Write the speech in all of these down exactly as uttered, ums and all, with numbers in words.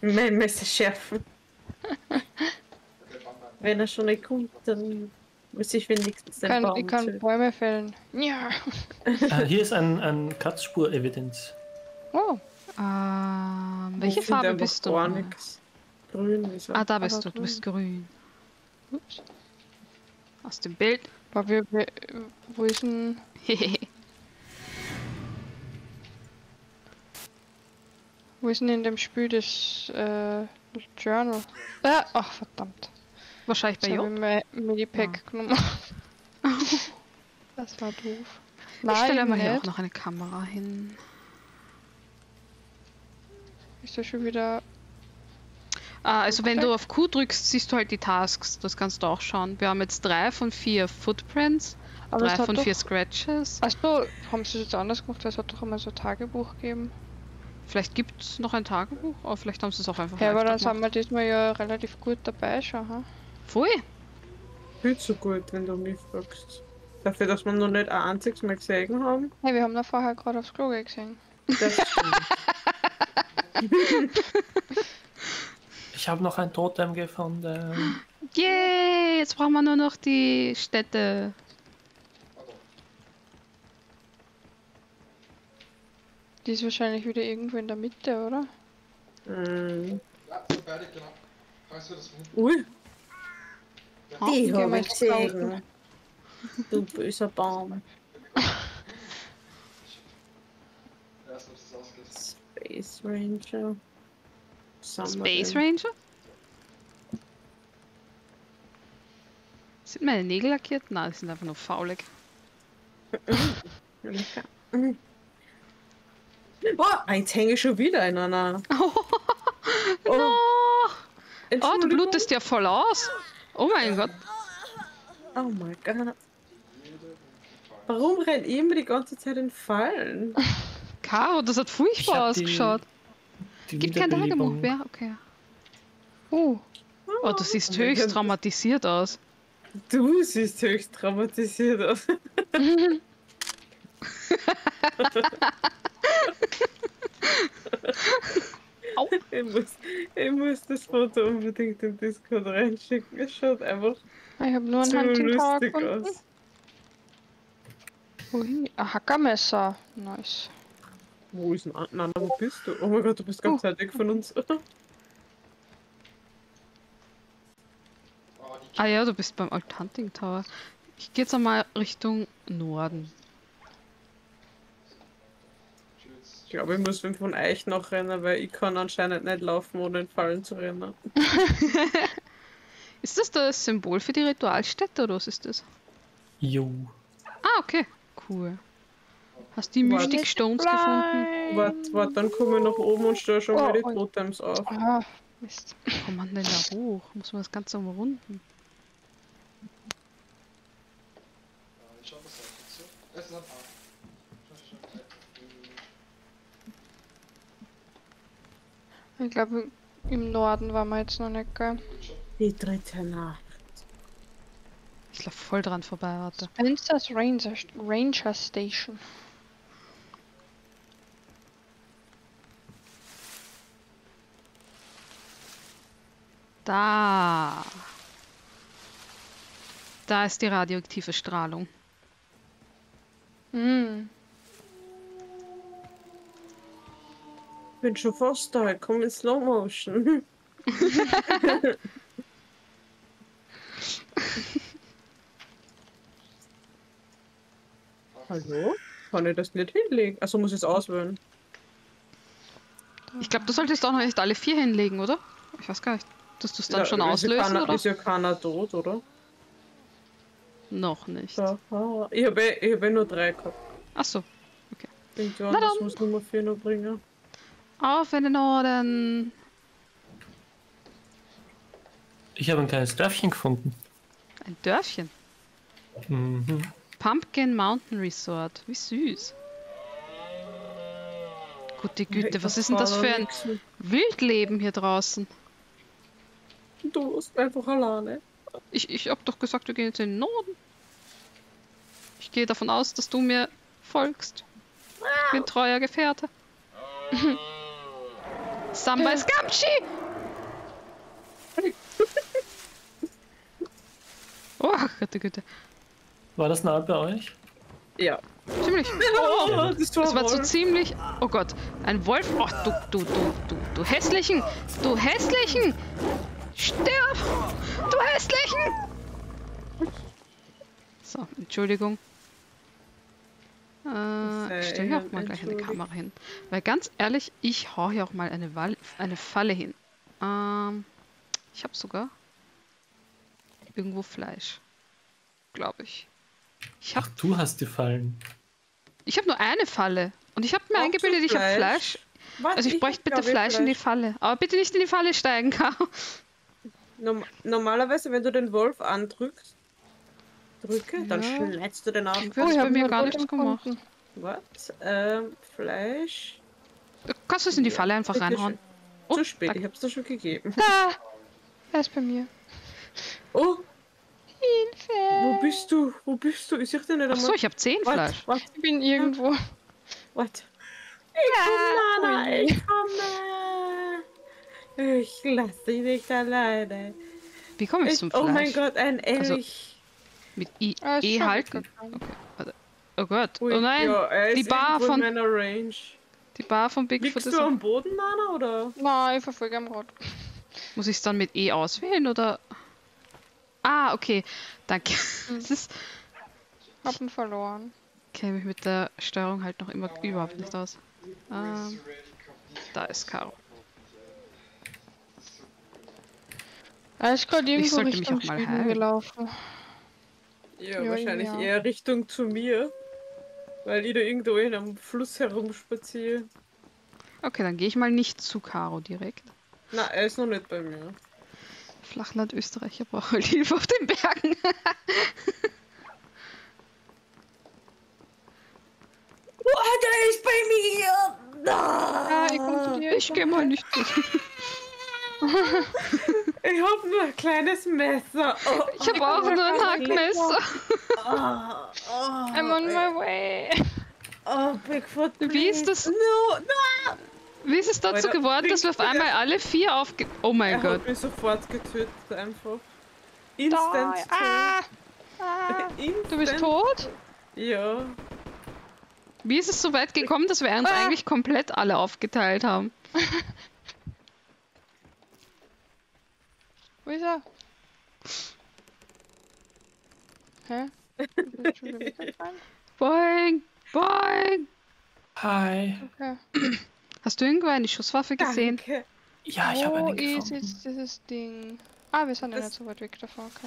mein Messer schärfen. Wenn er schon nicht kommt, dann muss ich wenigstens den Kann, Baum ich kann töten. Bäume fällen. Ja. Äh, hier ist ein, ein Kratzspur-Evidenz. Oh. Ähm, Ich welche finde Farbe einfach bist du? gar nochmal? nichts. Grün ist er. Ah, da bist Aber du. Du grün. bist grün. Ups. Aus dem Bild. Aber wir, wir, wo ist denn... Wo ist denn in dem Spiel das äh, Journal? Ah, ach verdammt. Wahrscheinlich bei Jetzt habe J. ich mein Medipack genommen. Das war doof. Ich stelle Nein, mal hier nicht. auch noch eine Kamera hin. Ist das schon wieder... Ah, also wenn Okay. du auf Q drückst, siehst du halt die Tasks. Das kannst du auch schauen. Wir haben jetzt drei von vier Footprints, Aber es drei hat von doch... vier Scratches. Achso, haben sie das jetzt anders gemacht? Es hat doch immer so ein Tagebuch gegeben. Vielleicht gibt es noch ein Tagebuch, aber vielleicht haben sie es auch einfach Ja, aber leichter dann sind gemacht. wir diesmal ja relativ gut dabei schon, ha? Voll. Viel zu gut, wenn du mich fragst. Dafür, dass wir noch nicht ein einziges Mal gesehen haben. Hey, wir haben da vorher gerade aufs Klo gesehen. Das stimmt. Ich habe noch ein Totem gefunden. Yay, jetzt brauchen wir nur noch die Städte. Die ist wahrscheinlich wieder irgendwo in der Mitte, oder? Mm. Ja, so fertig, genau. Kannst du das von hinten? Ui, Oh, die gehen habe wir ich jetzt gesehen. Du böser Baum. Erst, ob es ausgeht. Space Ranger. Space Ranger? Sind meine Nägel lackiert? Nein, die sind einfach nur faulig. Lecker. Mhm. Boah, jetzt hänge ich schon wieder in einer. Oh, Oh, oh, du Entschuldigung. blutest ja voll aus. Oh mein Gott. Oh mein Gott. Warum rennt ihr immer die ganze Zeit in Fallen? Caro, das hat Ich furchtbar hab die- ausgeschaut. Die Gibt kein Tagebuch Wiederbelebung. mehr? Okay. Uh, Oh, du siehst höchst traumatisiert aus. Du siehst höchst traumatisiert aus. Au. Ich muss, ich muss das Foto unbedingt in Discord reinschicken. Es schaut einfach ich habe nur einen zu Hunting Tower lustig gefunden. aus. Ui, ein Hackermesser. Nice. Wo ist denn Nana? Wo bist du? Oh mein Gott, du bist ganz Oh. weit weg von uns. Oh, die Ah ja, du bist beim Alt Hunting Tower. Ich gehe jetzt einmal Richtung Norden. Schütz. Ich glaube, ich muss von euch noch rennen, weil ich kann anscheinend nicht laufen, ohne in Fallen zu rennen. Ist das das Symbol für die Ritualstätte oder was ist das? Jo. Ah, okay. Cool. Hast du die Warte. Mystic Stones gefunden? Warte, warte, dann komme ich nach oben und stelle schon mal Oh, die oh. Totems auf. Ah, Mist. Wie kommt man denn da hoch? Muss man das Ganze umrunden? Ja, ich schau das auch so. Es ist ein A. Schau, schau, schau. Ich glaube, im Norden waren wir jetzt noch nicht, gell? Die dritte Nacht. Ich laufe voll dran vorbei, warte. Spencer's Ranger, Ranger Station. Da. Da ist die radioaktive Strahlung. Hm. Bin schon fast da, komm in Slow Motion. Hallo? Kann ich das nicht hinlegen? Also muss ich es auswählen. Ich glaube, du solltest auch noch nicht alle vier hinlegen, oder? Ich weiß gar nicht. Dass du es dann Ja, schon ist ja auslösen, keiner, oder? ist ja keiner tot, oder? Noch nicht. Ja, ah, ich habe eh, ich hab eh nur drei gehabt. Achso. Irgendwer Na anders dann. muss Nummer vier noch bringen. Auf in den Norden. Ich habe ein kleines Dörfchen gefunden. Ein Dörfchen. Mhm. Pumpkin Mountain Resort. Wie süß. Gute Güte, was ist denn das für ein Wildleben hier draußen? Du bist einfach alleine. Ich, ich hab doch gesagt, wir gehen jetzt in den Norden. Ich gehe davon aus, dass du mir folgst. Ich bin treuer Gefährte. Somebody's Gamchi! Oh, Gott, Güte. War das nah bei euch? Ja. Ziemlich. Oh, das war, Das war so Wolf. ziemlich. Oh Gott, ein Wolf. Oh, du, du, du, du, du hässlichen! Du hässlichen! Stirb! Du hässlichen! So, Entschuldigung. Äh, ich stelle hier auch mal gleich eine Kamera hin. Weil ganz ehrlich, ich hau hier auch mal eine, Wall eine Falle hin. Ähm, ich habe sogar irgendwo Fleisch. Glaube ich. Ich habe Ach, du hast die Fallen. ich hab nur eine Falle. Und ich habe mir Auch eingebildet, zum ich habe Fleisch? Fleisch. Was? Also ich bräuchte bitte glaub, Fleisch in die Falle. Aber bitte nicht in die Falle steigen, Caro. Norm Normalerweise, wenn du den Wolf andrückst, drücke, dann Ja. schneidest du den auf. Ich habe bei hab mir nur gar Gold nichts gemacht. gefunden. Was? Ähm, Fleisch. Du kannst es in die Falle einfach Bitte reinhauen. schön. Zu Oh, spät, danke. ich hab's dir schon gegeben. Da! Er ist bei mir. Oh, Hilfe! wo bist du? Wo bist du? Ich sehe dich nicht einmal. Achso, ich habe zehn Warte, Fleisch. warte, Ich bin irgendwo. warte. Ich komm, Nana, ui. ich komme. Ich lasse dich nicht alleine. Wie komme ich Ich, zum oh mein Fleisch? Gott, ein Also, Elch. Mit I Ah, es E schaut halten. gut an. Okay, warte. Oh Gott. Ui, Oh nein. ja, er die ist Bar irgendwo von- in meiner Range. Die Bar von Bigfoot Liegst ist. du am Boden, Nana, oder? Nein, ich verfolge am Rad. Muss ich es dann mit E auswählen oder? Ah, okay. Danke. Hm. Das ist. Hab ihn verloren. Kenne mich mit der Steuerung halt noch immer überhaupt nicht aus. Ähm, da ist Caro. Er ist gerade irgendwo sollte mich Richtung auch mal Süden heilen. gelaufen. Ja, Ja, wahrscheinlich ja. eher Richtung zu mir. Weil ich da irgendwo in einem Fluss herumspaziere. Okay, dann gehe ich mal nicht zu Caro direkt. Na, er ist noch nicht bei mir. Flachland Österreicher braucht halt Hilfe auf den Bergen. Oh, der ist bei mir! Ah, ich komm zu dir. Ich gehe mal nicht zu. Ich hab nur ein kleines Messer. Oh, Ich habe auch nur ein Hackmesser. oh, oh, I'm on my way. oh, Bigfoot, Wie ist das- please. No, no! Wie ist es dazu Alter, geworden, dass wir auf einmal alle vier aufge... Oh mein Er Gott. hat mich sofort getötet, einfach. Da, Instant ah, ah. Instant. Du bist tot? Ja. Wie ist es so weit gekommen, dass wir uns Ah. eigentlich komplett alle aufgeteilt haben? Wo ist er? Hä? Bist du schon wieder weggefallen? Boing, boing. Hi. Okay. Hast du irgendwo eine Schusswaffe gesehen? Danke. Ja, ich habe Wo einen ist gefunden. jetzt dieses Ding? Ah, wir sind ja Das- nicht so weit weg davon. Okay.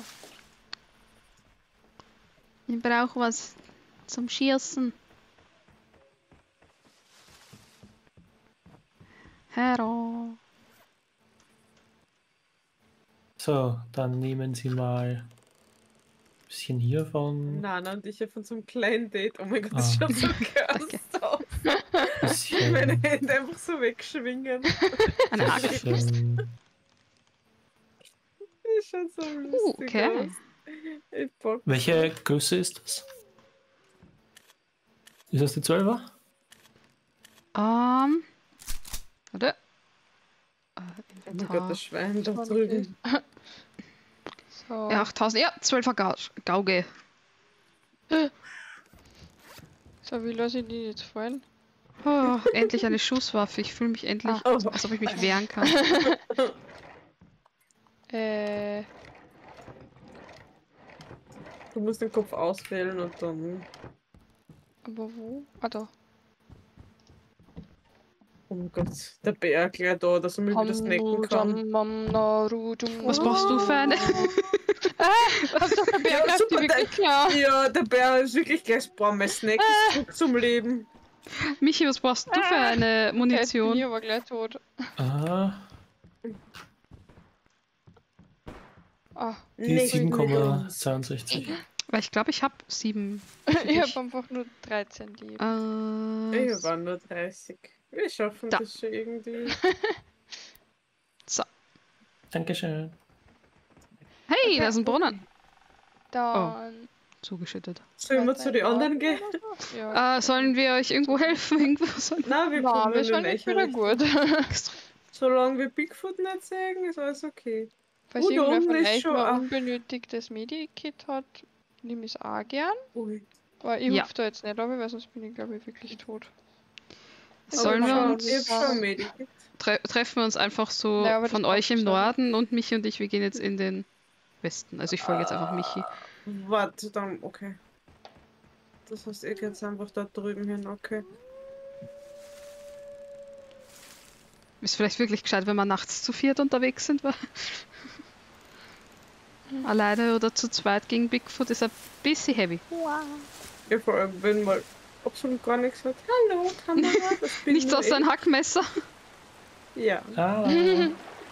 Ich brauche was zum Schießen. Hero. So, dann nehmen Sie mal ein bisschen hiervon. Nana und ich von so einem kleinen Date. Oh mein Gott, Ah. das schaut so cursed aus. Bisschen, Meine Hände einfach so wegschwingen. Eine Axt. bisschen. Das schaut so lustig okay. aus. Ich bock. Welche Größe ist das? Ist das die zwölfer? Ähm. Warte. Äh, Oh mein Inventar. Gott, das Schwein da Das drüben. So. Ja, achttausend. Ja, zwölfer Gau Gauge. So, wie lasse ich die jetzt fallen? Oh, endlich eine Schusswaffe. Ich fühle mich endlich, Oh. als ob ich mich wehren kann. Äh, Du musst den Kopf auswählen und dann. aber wo? Ah, da. Oh mein Gott, der Bär gleich da, dass er mich wieder snacken kann. Was brauchst du für eine? Was doch der Bär Ja, greift die super, wirklich klar. Ja, der Bär ist wirklich gleich Bombe. Snack ist zurück zum Leben. Michi, was brauchst du für eine Jetzt bin Munition? ich aber gleich tot. Ah, Ah, die Nicht sieben mit Komma uns. zweiundsechzig. Weil ich glaube, ich habe sieben. ich hab einfach nur dreizehn Leben. Äh, Wir waren nur dreißig. Wir schaffen Da. das schon irgendwie. so. Dankeschön. Hey, da ist ein Brunnen. Dann. Zugeschüttet. Sollen wir zu den anderen gehen? Ja. Äh, sollen wir euch irgendwo helfen? Irgendwo sollen... Nein, wir Na, kommen wir in sind den jetzt wieder Echo. gut. Solange wir Bigfoot nicht sehen, ist alles okay. Falls Oh, da irgendwer unten von ist euch schon noch ein- unbenötigtes Medikit hat, nehme ich es auch gern. Ui. Aber ich Ja. hupf da jetzt nicht ab, weil sonst bin ich glaube ich wirklich tot. Sollen Aber wir schon- uns Ich hab schon Medikit. tre treffen wir uns einfach so Ja, aber von das euch im braucht es Norden und Michi und ich, wir gehen jetzt in den Westen. Also ich folge jetzt einfach Michi. Warte, dann, okay. Das heißt, ihr geht einfach da drüben hin, okay. Ist vielleicht wirklich gescheit, wenn wir nachts zu viert unterwegs sind, weil alleine oder zu zweit gegen Bigfoot ist ein bisschen heavy. Ja, vor allem, wenn mal absolut gar nichts hat. Hallo, Kamera, das bin Nichts nur außer ein Hackmesser. ich. Ja. Ah. Oh.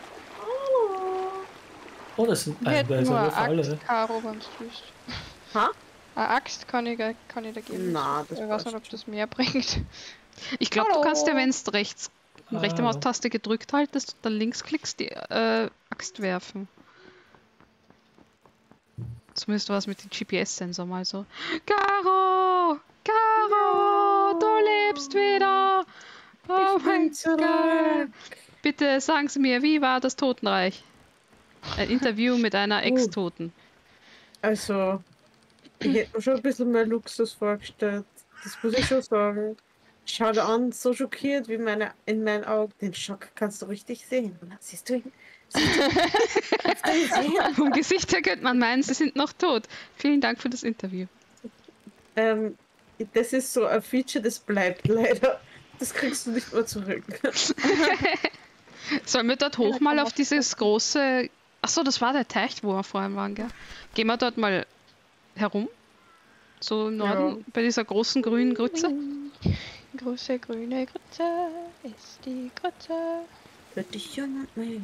Oh, das sind Ich äh, hätte da ist nur eine eine Falle. Axt, Karo, wenn du willst. Ha? Eine Axt kann ich, ge- kann ich da geben. Na, das ich weiß passt nicht, ob das mehr bringt. Ich glaube, du kannst ja, Hallo. wenn du rechts, rechte Ah. Maustaste gedrückt haltest und dann links klickst, die äh, Axt werfen. Zumindest war es mit dem G P S-Sensor mal so. Caro! Caro! Du lebst wieder! Oh Ich mein bin zurück. Gott! Bitte sagen Sie mir, wie war das Totenreich? Ein Interview mit einer Ex-Toten. Also, ich hätte mir schon ein bisschen mehr Luxus vorgestellt. Das muss ich schon sagen. Schau dir an, so schockiert wie meine, in meinen Augen. Den Schock kannst du richtig sehen. Oder? Siehst du ihn? Siehst du ihn? Kannst du ihn sehen? Vom Gesicht her könnte man meinen, Sie sind noch tot. Vielen Dank für das Interview. Ähm, das ist so ein Feature, das bleibt leider. Das kriegst du nicht mehr zurück. Sollen wir dort hoch mal auf dieses große... Achso, das war der Teich, wo wir vorhin waren, gell? Gehen wir dort mal herum? So im Norden, Ja. bei dieser großen grünen Grütze? Große grüne Grütze ist die Grütze. Für dich und mich.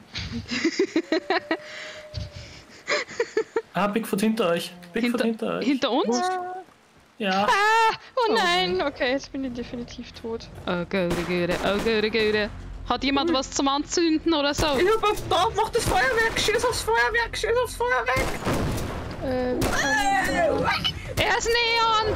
Ah, Bigfoot hinter euch. Bigfoot Hinter, hinter, euch. hinter uns? Ja. Oh nein, okay, jetzt bin ich definitiv tot. Oh gute Güte, oh gute Güte. Hat jemand was zum Anzünden oder so? Ich hab auf da, mach das Feuerwerk, schieß aufs Feuerwerk, schieß aufs Feuerwerk. Äh, Er ist Neon!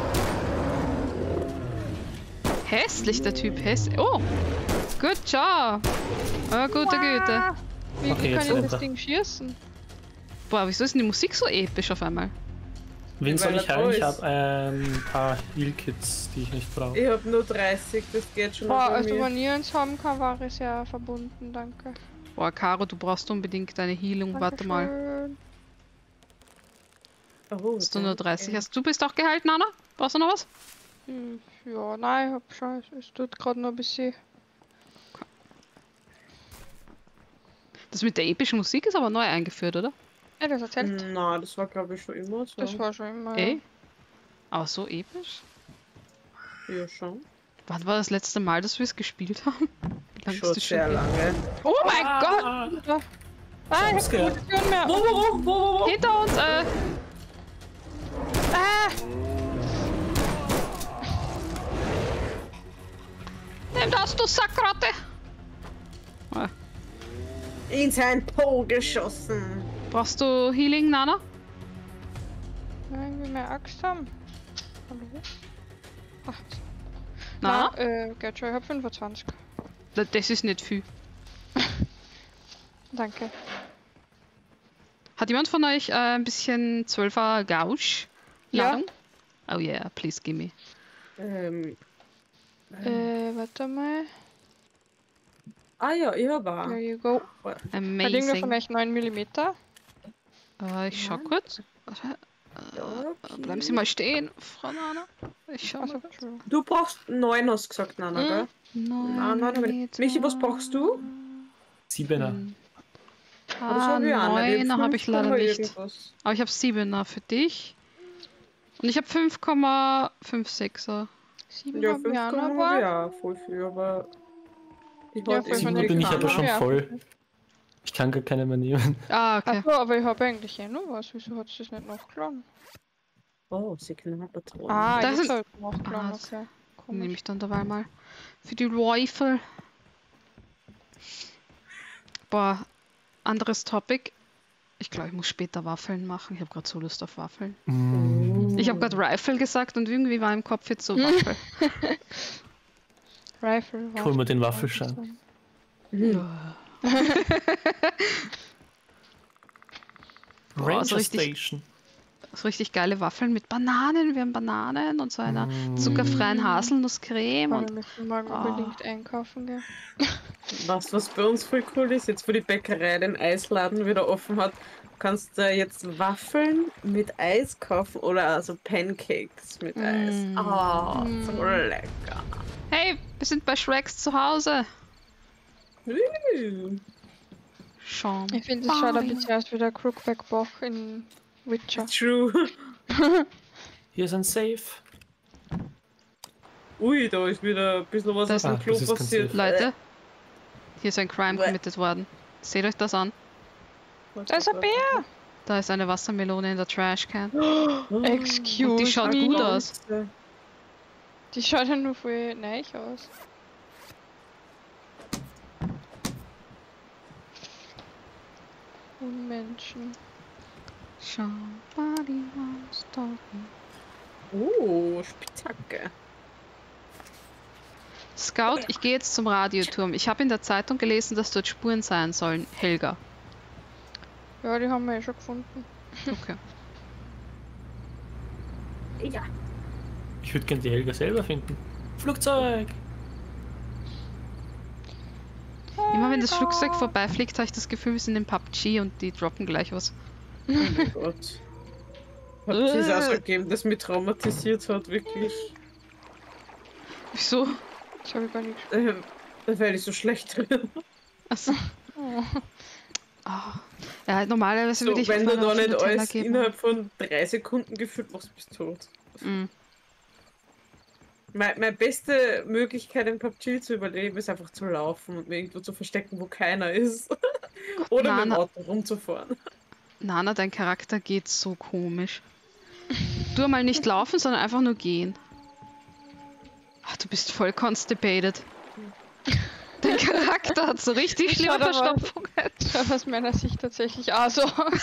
Hässlich, der Typ, hässlich. Oh! Good job! Oh, gute Güte. wie Okay, wie jetzt kann ich das runter. Ding schießen? Boah, wieso ist denn die Musik so episch auf einmal? Wen soll Weil ich er heilen? Ich da ist. habe ein paar Heal-Kits, die ich nicht brauche. Ich hab nur dreißig, das geht schon Boah, bei also mir. wenn ihr uns haben kann, war ich sehr verbunden, danke. Boah, Caro, du brauchst unbedingt deine Healung. Warte mal. Dankeschön. Oh, Hast du nur dreißig? danke. Hast du bist auch geheilt, Nana? Brauchst du noch was? Hm, Ja, nein, ich hab schon, es tut gerade noch ein bisschen. Das mit der epischen Musik ist aber neu eingeführt, oder? Ja, das erzählt. Na, das war glaube ich schon immer so. Das war schon immer. Ey? Aber so episch? Ja, schon. Wann war das letzte Mal, dass wir es gespielt haben? Wie lange Schon ist das sehr her? lange. Oh mein Gott! Ah, Ah, ich hab Jumpscare. keine Munition mehr. Wo, wo, wo, wo, wo, wo? Hinter uns, äh, Ah! nimm das, du Sackrotte! Ah, In sein Po geschossen. brauchst du Healing, Nana? Nein, wir mehr Axt haben. Hallo? Ach, Nana? na, äh, geht schon, ich hab fünfundzwanzig. Da- Das ist nicht viel. Danke. Hat jemand von euch äh, ein bisschen zwölfer Gausch? Ja. Ladung? Oh yeah, please give me. Ähm, Äh, warte mal. ah ja, ich hab auch. There you go. Hat irgendwer von Amazing. euch neun Millimeter? Äh, ich schau kurz. Warte, Ja, bleiben Sie mal stehen, Frau Nana. Ich schau Also, mal. Entschuldigung. Du brauchst neun, hast du gesagt, Nana, Mhm. gell? Neun Nein, nein, nein. Millimeter. Michi, was brauchst du? Siebener. Hm. Ah, das Ah, hab ich auch nicht. neuner habe ich leider fünf Komma nicht. irgendwas. Aber ich habe siebener für dich. Und ich habe fünf Komma fünfundsechziger. Sieben Ja, haben fünf wir auch Komma noch, habe ich aber. auch voll viel, aber ich Ja, halt voll irgendwie Siebener von bin ich den aber schon Ja. voll. Ich kann gar keine mehr nehmen. Ah, okay. Achso, aber ich habe eigentlich eh noch was. Wieso hat es das nicht nachgeladen? Oh, Signalpatronen. Ah, Das jetzt ist- hat es nachgeladen. Ah, Okay. Nehme Komisch. ich dann dabei mal. Für die Rifle. Boah, anderes Topic. Ich glaube, ich muss später Waffeln machen. Ich habe gerade so Lust auf Waffeln. Mm. Ich habe gerade Rifle gesagt und irgendwie war im Kopf jetzt so Waffel. Rifle. Hol mir den Waffelschein. Boah, Ranger so richtig- Station. So richtig geile Waffeln mit Bananen. Wir haben Bananen und so einer Mm. zuckerfreien Haselnusscreme. Wir Und müssen morgen Ah. unbedingt einkaufen gehen. Was, was bei uns voll cool ist, jetzt wo die Bäckerei den Eisladen wieder offen hat, kannst du jetzt Waffeln mit Eis kaufen oder also Pancakes mit Eis. Mm. Ah, so Mm. lecker. hey, wir sind bei Shreks zu Hause. Uh, Schon. Ich finde, es schaut ein bisschen aus wie der Crookback-Bach in Witcher. true. Hier ist ein Safe. Ui, da ist wieder ein bisschen was Das- auf dem Ah, Klo das ist passiert. ganz Leute, hier ist ein Crime Bäh. committed worden. Seht euch das an. Da ist ein Bär! Da ist eine Wassermelone in der Trashcan. Oh, Excuse Und die schaut me. gut aus. Die schaut ja nur voll neich aus. Unmenschen. Somebody once told me. Oh, Spitzhacke. Scout, ich gehe jetzt zum Radioturm. Ich habe in der Zeitung gelesen, dass dort Spuren sein sollen. Helga. Ja, die haben wir eh schon gefunden. Okay. Ja. Ich würde gerne die Helga selber finden. Flugzeug! Immer wenn das Flugzeug vorbeifliegt, habe ich das Gefühl, wir sind in P U B G und die droppen gleich was. Oh mein Gott. Hat es auch so gegeben, das mich traumatisiert hat, wirklich. Wieso? Das habe ich gar nicht Ähm, da werde ich so schlecht drin. Also, oh. ah. Ja, normalerweise So, würde ich wenn du auf da meinen nicht Nutella alles geben. innerhalb von drei Sekunden gefühlt machst, bist du tot. Mm. Meine, meine beste Möglichkeit in P U B G zu überleben ist einfach zu laufen und mir irgendwo zu verstecken, wo keiner ist. Oder mit dem Nana. Auto rumzufahren. Nana, dein Charakter geht so komisch. Du mal nicht laufen, sondern einfach nur gehen. Ach, du bist voll constipated. Dein Charakter hat so richtig schlimme Schaut aber- Verstopfungen. Schaut aus meiner Sicht tatsächlich auch so aus.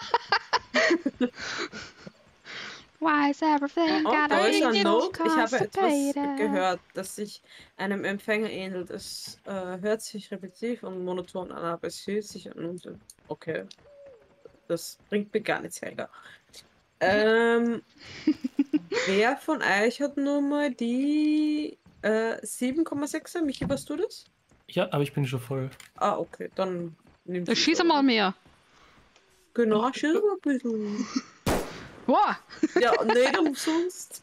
Why is everything Und gotta da ist be ein Note. Ich habe etwas constipated? gehört, das sich einem Empfänger ähnelt. Es äh, hört sich repetitiv und monoton an, aber es hört sich an uns. Okay. Das bringt mir gar nichts, Helga. Ähm, wer von euch hat nur mal die äh, sieben Komma sechser? Michi, warst du das? Ja, aber ich bin schon voll. Ah, okay, dann nimmst Da schieß mal mehr. Genau, schieß mal ein bisschen. Wow. Ja, nicht umsonst.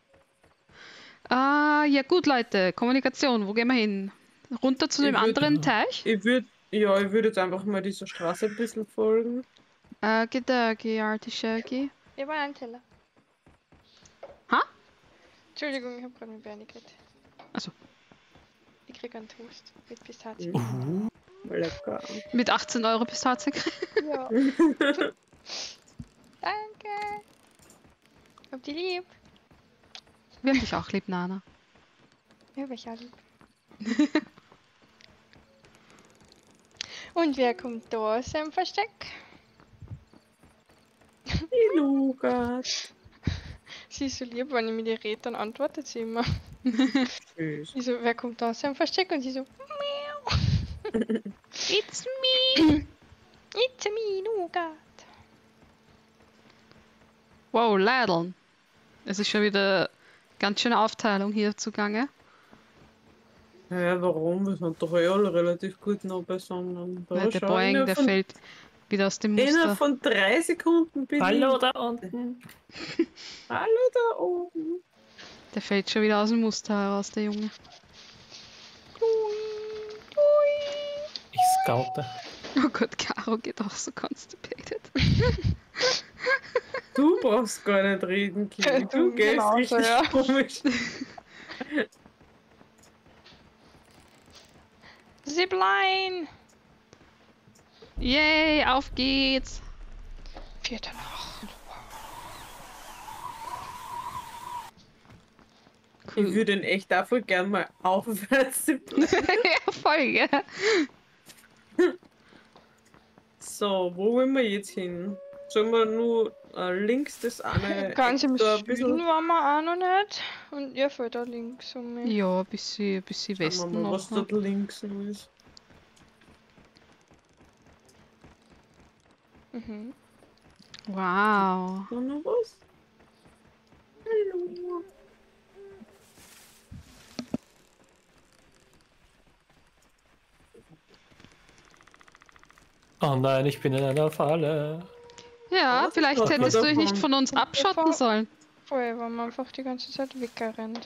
Ah, ja gut, Leute. Kommunikation. Wo gehen wir hin? Runter zu Ich dem würd- anderen Teich? Ich würde ja, ich würde jetzt einfach mal dieser Straße ein bisschen folgen. Äh, Gedagi, Artischoki. Ich war ein Teller. Ha? Entschuldigung, ich habe gerade mit Bernie geredet. Achso. Ich krieg einen Toast mit Pistazien. Mhm. Lecker. Mit achtzehn Euro Pistazie. Ja. Danke. Hab die lieb. Wir haben dich auch lieb, Nana. Ja, hab ich auch lieb. Und wer kommt da aus seinem Versteck? Die Lukas. Sie ist so lieb, wenn ich mit ihr rede, dann antwortet sie immer. Tschüss. Ich so, wer kommt da aus seinem Versteck? Und sie so, miau. It's me! It's me, Nougat. Wow, Ladeln. Es ist schon wieder ganz schöne Aufteilung hier zugange. Ja, warum? Wir sind doch eh alle relativ gut noch beisammen. Da Ja, der schau, Boeing, innerhalb der von, fällt wieder aus dem Innerhalb Muster. von drei Sekunden bin Hallo ich. da unten. Hallo da oben. Der fällt schon wieder aus dem Muster heraus, der Junge. Ich scoute. Oh Gott, Caro geht auch so constipated. Du brauchst gar nicht reden, Kili. Du Du gehst genauso, richtig ja. komisch. Zipline. Yay, auf geht's! Vierte Nacht. Ich würde ihn echt dafür gern mal aufwärts zippen. Ja, voll, ja. So, wo wollen wir jetzt hin? Sollen wir nur äh, links das eine Ganz im Eck da ein Süden bisschen... waren wir auch noch nicht. Und ihr fällt da links um mich. Ja, bis sie, bis sie Schauen wir Westen mal, noch. was ne? dort links noch ist. Mhm. Wow. So noch was? Hallo. Oh nein, ich bin in einer Falle. Ja, Was? vielleicht Was hättest du dich davon? nicht von uns abschotten sollen. Voll, weil man einfach die ganze Zeit wegrennt.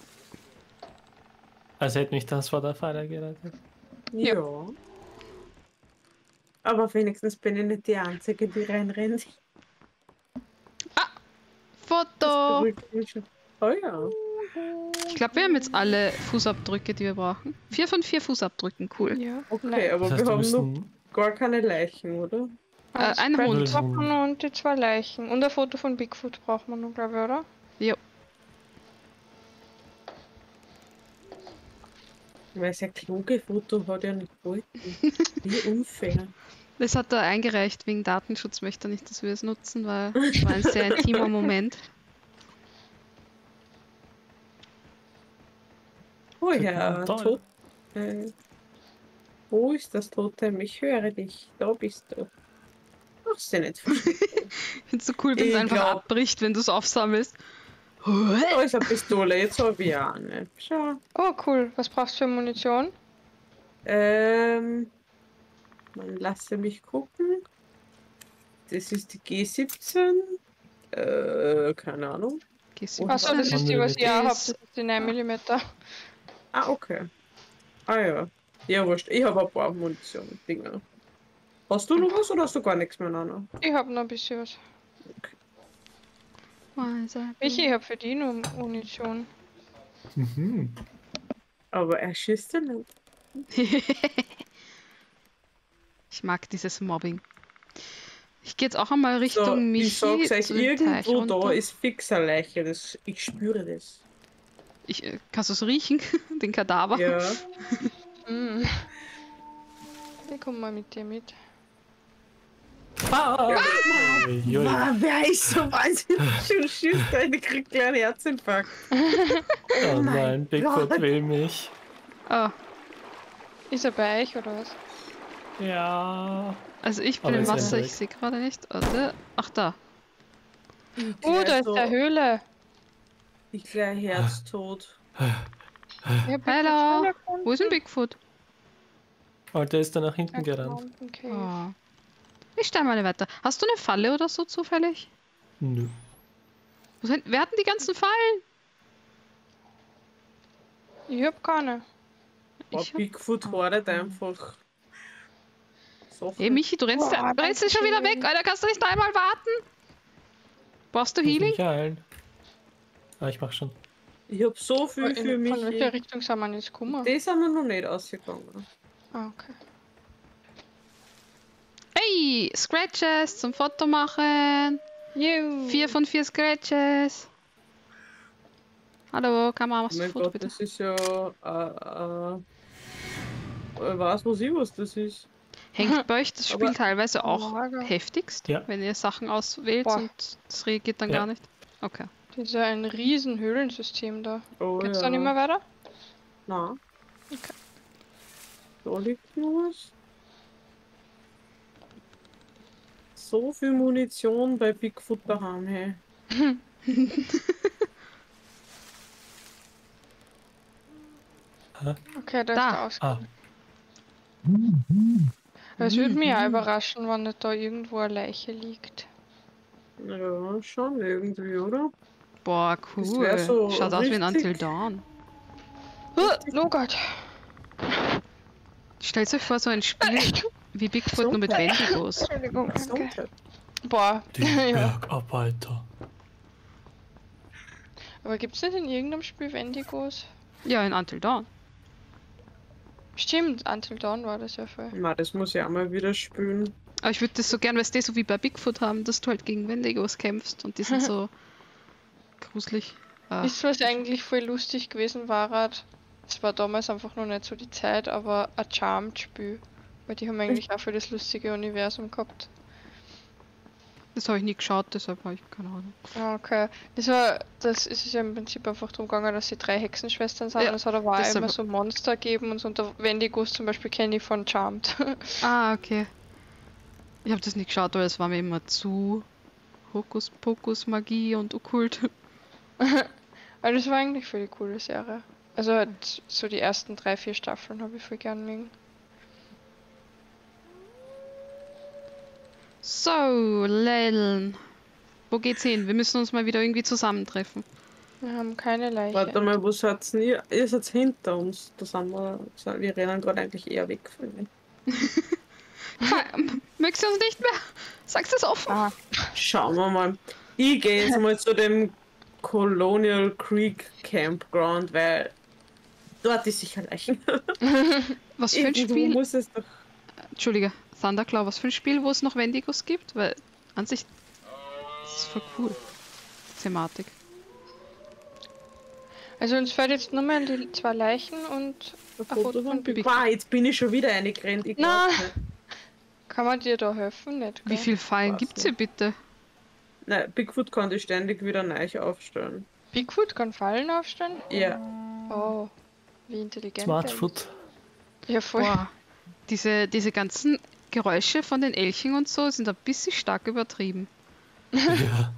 Also hätte mich das vor der Falle gerettet. Ja. Aber wenigstens bin ich nicht die Einzige, die reinrennt. Das Foto! beruhigt mich schon. Oh ja. Ich glaube, wir haben jetzt alle Fußabdrücke, die wir brauchen. Vier von vier Fußabdrücken, cool. Ja. Okay, Nein. aber Das heißt, wir wir haben noch müssen... gar keine Leichen, oder? Äh, ein Spread Hund. Wochen und die zwei Leichen. Und ein Foto von Bigfoot braucht man noch, glaube ich, oder? Jo. Weil es ja kluge Foto hat ja nicht wollten. Wie unfair. Das hat er eingereicht wegen Datenschutz, möchte er nicht, dass wir es nutzen, weil es war ein sehr intimer Moment. Oh Guck ja, mal, toll. tot. Äh, wo ist das Totem? Ich höre dich. Da bist du. Ach, ist ja nicht versteckt. Ich finde es so cool, wenn es Ich einfach glaub- abbricht, wenn du es aufsammelst. Da ist eine Pistole, jetzt habe ich auch eine. Schau. Oh, cool. Was brauchst du für Munition? Ähm, man lasse mich gucken. Das ist die G siebzehn. Äh, keine Ahnung. Gehst du Und Achso, das was ist die, was ich auch habe. ist- Das ist die neun Millimeter. Ah, okay. Ah ja. Ja, wurscht. Ich habe ein paar Munition-Dinger. Hast du noch was oder hast du gar nichts mehr, Nana? Ich habe noch ein bisschen was. Ich, ich habe für die nur Munition. Mhm. Aber er schießt ja nicht. Ich mag dieses Mobbing. Ich gehe jetzt auch einmal Richtung So, Michi. ich sag's euch, zu dem Teich irgendwo da runter. ist fix eine Leiche. Das, ich spüre das. Ich, äh, kannst du es riechen? Den Kadaver? Ja. Mm. Ich komme mal mit dir mit. Ah! Uiui. Ah, wer ist so wahnsinnig schön schießt, ich krieg gleich einen Herzinfarkt. Oh mein nein, Bigfoot Gott. will mich. Oh, Ist er bei euch oder was? Ja. also ich bin Aber im ist er Wasser, weg? ich sehe gerade nicht. Warte. Ach da. Oh, da ist so, der Höhle. Ich gleich herztot. Ich hab Hallo. Bigfoot Wo ist denn Bigfoot? Oh, der ist da nach hinten gefunden. gerannt. Mountain Cave. Oh. Ich stelle mal weiter. Hast du eine Falle oder so zufällig? Nö. Wo sind, wer hat denn die ganzen Fallen? Ich hab keine. Oh, Ich hab, Bigfoot hordet einfach. Sachen. hey Michi, du rennst, Boah, du rennst schon wieder Dankeschön. weg, Alter. Kannst du nicht einmal warten? Brauchst du Muss Healing? mich heilen. Ah, ich mach schon. Ich hab so viel In, für mich. von welcher Richtung sind wir jetzt gekommen? Die sind wir noch nicht ausgegangen. Ah, okay. Hey, Scratches zum Foto machen. Juhu. Vier von vier Scratches. Hallo, Kamera, machst Oh du ein mein Foto Gott, bitte? das ist ja. Äh, äh, weiß, was ich was das ist. Hängt bei euch das Spiel Aber- teilweise auch Lager. heftigst, Ja. wenn ihr Sachen auswählt Boah. und das reagiert dann Ja. gar nicht? Okay. Das ist ja ein riesen Höhlensystem da. Oh, Geht's ja. da nicht mehr weiter? Nein. Okay. Da liegt noch was. So viel Munition bei Bigfoot daheim, hey. Okay, da, Da. ist der Aus. Ah, Es würde mich auch überraschen, wenn nicht da irgendwo eine Leiche liegt. Ja, schon irgendwie, oder? Boah, Das wär cool. so Schaut aus wie ein richtig- Until Dawn. Oh Gott. Stellt euch vor, so ein Spiel wie Bigfoot nur mit Wendigos. Entschuldigung, danke. Gesundheit. Boah. die ja. Bergarbeiter. Aber gibt's nicht in irgendeinem Spiel Wendigos? Ja, in Until Dawn. Stimmt, Until Dawn war das ja voll. Na, das muss ich auch mal wieder spülen. Aber ich würde das so gern, weil die so wie bei Bigfoot haben, dass du halt gegen Wendigos kämpfst und die sind so gruselig. Ah, Ist was eigentlich voll lustig gewesen war, halt, es war damals einfach noch nicht so die Zeit, aber ein Charmed-Spiel. Weil die haben eigentlich auch für das lustige Universum gehabt. das habe ich nie geschaut, deshalb habe ich keine Ahnung. Ah, okay. Das war, das ist es ja im Prinzip einfach darum gegangen, dass sie drei Hexenschwestern sind. Ja, und es hat aber auch das immer aber- so Monster gegeben und so unter Wendigos zum Beispiel kenne ich von Charmed. Ah, okay. Ich habe das nicht geschaut, weil es war mir immer zu Hokuspokus, Magie und Okkult. Aber das war eigentlich für die coole Serie. Also halt so die ersten drei, vier Staffeln habe ich voll gern mögen. So, Leln. Wo geht's hin? Wir müssen uns mal wieder irgendwie zusammentreffen. Wir haben keine Leiche. Warte mal, wo seid ihr? Ihr seid hinter uns. Da sind wir, wir rennen gerade eigentlich eher weg von mir. Möchtest du uns nicht mehr? Sagst du es offen? Ah, Schauen wir mal. Ich gehe jetzt mal zu dem Colonial Creek Campground, weil dort ist sicher Leichen. Was für ein Irgendwo Spiel? muss es doch. Entschuldige, Thunderclaw, was für ein Spiel, wo es noch Wendigos gibt? Weil an sich das ist voll cool. Thematik. also uns fällt jetzt nur mehr die zwei Leichen und ein Foto von Bibi. Wow, jetzt bin ich schon wieder eingerannt. Ich Na. glaub's nicht. Kann man dir da helfen? Nicht, Wie gell? viele Fallen Weiß gibt's hier bitte? Nein, Bigfoot kann die ständig wieder neu aufstellen. Bigfoot kann Fallen aufstellen? Ja. Oh, wie intelligent. Smartfoot. der ist. Ja, voll. Boah. Diese, diese ganzen Geräusche von den Elchen und so sind ein bisschen stark übertrieben. Ja.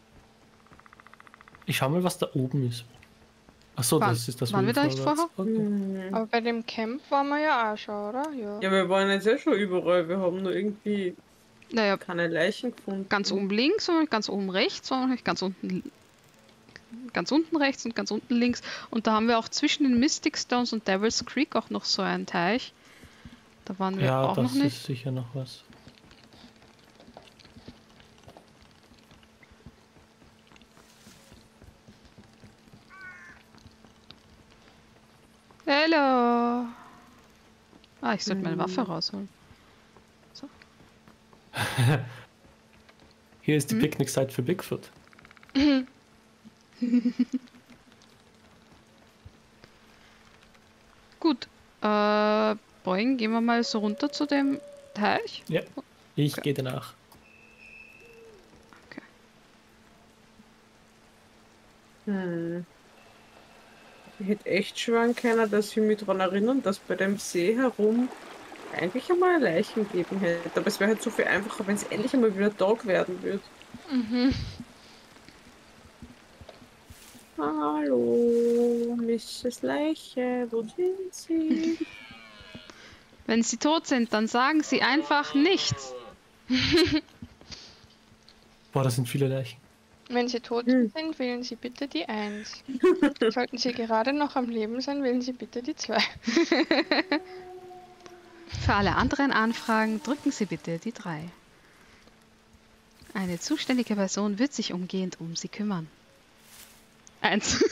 Ich schau mal, was da oben ist. Achso, Waren- das ist das waren wir da Weg nicht vorwärts. Okay. Hm. Aber bei dem Camp waren wir ja auch schon, oder? Ja. Ja, wir waren jetzt ja schon überall. Wir haben nur irgendwie Naja, keine Leichen gefunden. ganz oben links und ganz oben rechts und ganz unten ganz unten rechts und ganz unten links. Und da haben wir auch zwischen den Mystic Stones und Devil's Creek auch noch so einen Teich. Da waren wir Ja, auch das noch nicht. ist sicher noch was. Hallo! Ah, ich sollte meine Hm. Waffe rausholen. Hier ist die Hm? Picknick-Site für Bigfoot. Gut. Äh, Boing, gehen wir mal so runter zu dem Teich. Ja, ich Okay. gehe danach. Hm. Ich hätte echt schwören können, dass ich mich daran erinnern, dass bei dem See herum eigentlich einmal Leichen geben hätte. Aber es wäre halt so viel einfacher, wenn es endlich einmal wieder Tag werden würde. Mhm. Hallo, Misses Leiche, wo sind Sie? Wenn sie tot sind, dann sagen sie einfach nichts. Boah, das sind viele Leichen. Wenn Sie tot Hm. sind, wählen Sie bitte die eins. Sollten Sie gerade noch am Leben sein, wählen Sie bitte die zwei. Für alle anderen Anfragen drücken Sie bitte die drei. Eine zuständige Person wird sich umgehend um Sie kümmern. Eins.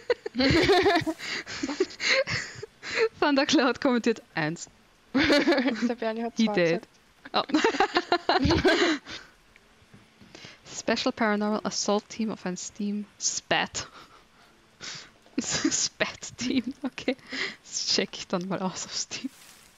Thundercloud kommentiert eins. Der Bernie hat He zwei did. gesagt. Oh. Special Paranormal Assault Team auf ein Steam Spat. Spat Team, okay. Das check ich dann mal aus auf Steam.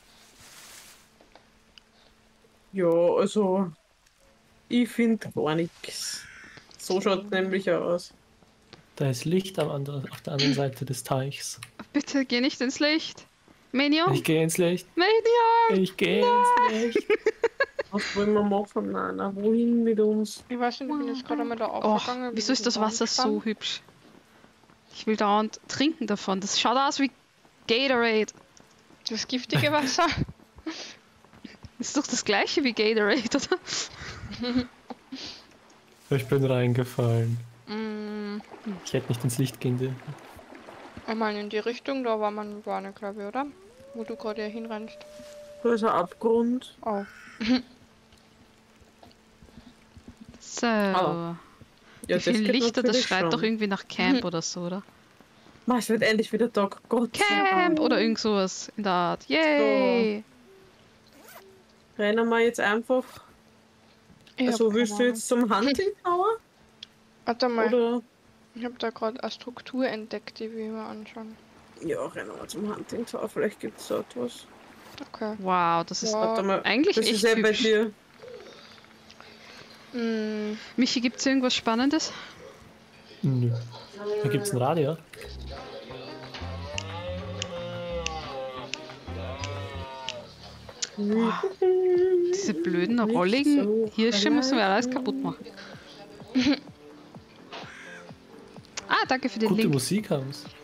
Ja, also ich finde gar nichts. So schaut es nämlich aus. Da ist Licht am anderen, auf der anderen Seite des Teichs. Bitte geh nicht ins Licht. Minion! Ich gehe ins Licht. Minion! Ich gehe ins Licht. Was wollen wir machen, Nana? Wohin mit uns? Ich weiß nicht, ich bin jetzt gerade einmal da Oh, aufgegangen. wieso ist das Wasser so hübsch? Ich will dauernd trinken davon. Das schaut aus wie Gatorade. Das giftige Wasser? Ist doch das gleiche wie Gatorade, oder? Ich bin reingefallen. mm, Ich hätte nicht ins Licht gehen dürfen. einmal in die Richtung, da war man gar nicht, glaube ich, oder? Wo du gerade hier hinrennst. Da ist ein Abgrund. Oh. So. Ah. Ja, Wie viel geht Lichter, das natürlich schreit schon. doch irgendwie nach Camp oder so, oder? Ma, es wird endlich wieder Tag. Gott sei Camp Dank. oder irgend sowas in der Art. Yay! Rennen wir jetzt einfach. Ich hab Also keine willst du Ahnung. jetzt zum Hunting Tower? Warte mal, Oder? ich habe da gerade eine Struktur entdeckt, die wir mal anschauen. Ja, rennen wir zum Hunting Tower. Vielleicht gibt es da etwas. Okay. Wow, das ist Ja. Warte mal. eigentlich Das echt ist ja bei hübsch. dir. Mm, Michi, gibt's irgendwas Spannendes? Nö. Da gibt's ein Radio. Diese diese blöden, Nicht rolligen so Hirsche müssen wir alles verleiten. kaputt machen. Ah, danke für den Gute Link. Musik haben sie.